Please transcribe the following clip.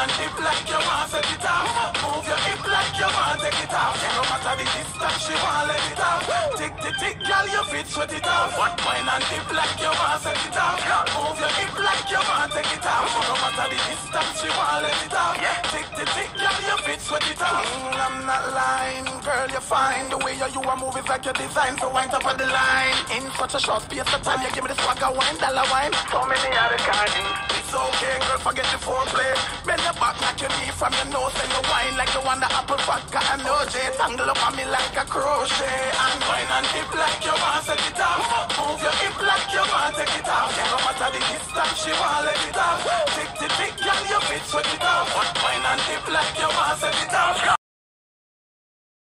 and dip like you want set it off. Move your hip like you want take it off. No matter the distance, she want let it off. Tick, tick, tick, girl, you fit sweat it off. Wine and dip like you want set it off. Move your hip like you want take it off. No matter the distance, she want let it off. Tick, tick, tick, girl, you fit sweat it off. I'm not lying, girl, you're fine. The way you are moving is like your design, so wind up on the line. In such a short space of time, you give me the swagger wine, dollar wine. So many other kind. It's okay, girl, forget the foreplay. Bend your back like you need from your nose and your wine like you want the apple vodka and OJ. Tangle up on me like a crochet. And wine and dip like you want set it off. Move your hip like you want take it off. No matter the distance, she want let it off. Tick, tick, tick, girl, you fit sweat it off. Wine and dip like you want set it off.